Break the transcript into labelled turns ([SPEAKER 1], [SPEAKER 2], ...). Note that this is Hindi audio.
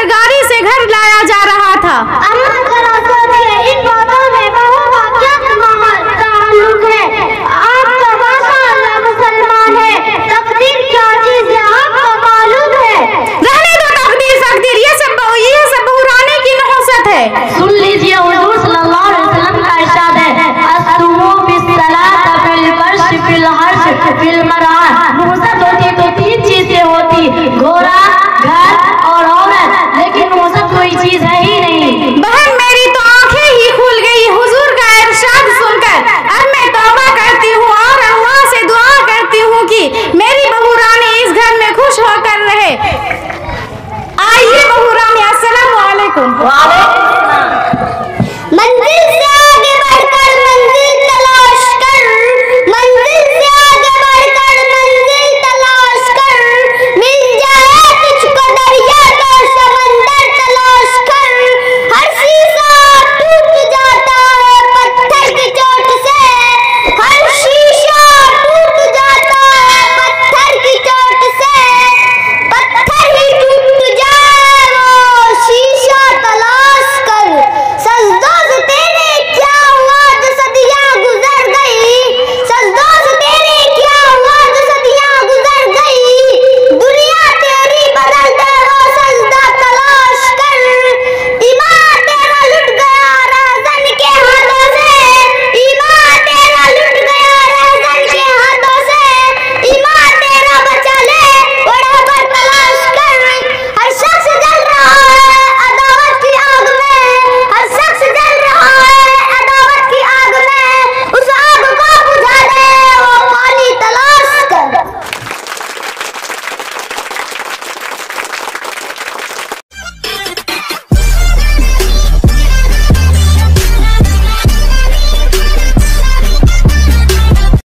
[SPEAKER 1] कर गाड़ी से घर लाया जा रहा था।
[SPEAKER 2] अम्मा जरा सोचिए, इन बातों में बहू का क्या ताल्लुक है? आप तो माशाअल्लाह मुसलमान है, तकदीर क्या चीज है आपको मालूम है?
[SPEAKER 1] रहने दो तकदीर, ये सब बहुराने की नहुसत है।
[SPEAKER 2] सुन लीजिए, हुजूर सल्लल्लाहु अलैहि वसल्लम का इरशाद है, अस्सुमू बिस्सलात फिल फर्श फिल हर्श फिल मरा। नहुसत होती तो 3 चीजें होती, घोड़ा, घर और औरत, लेकिन नहुसत कोई चीज है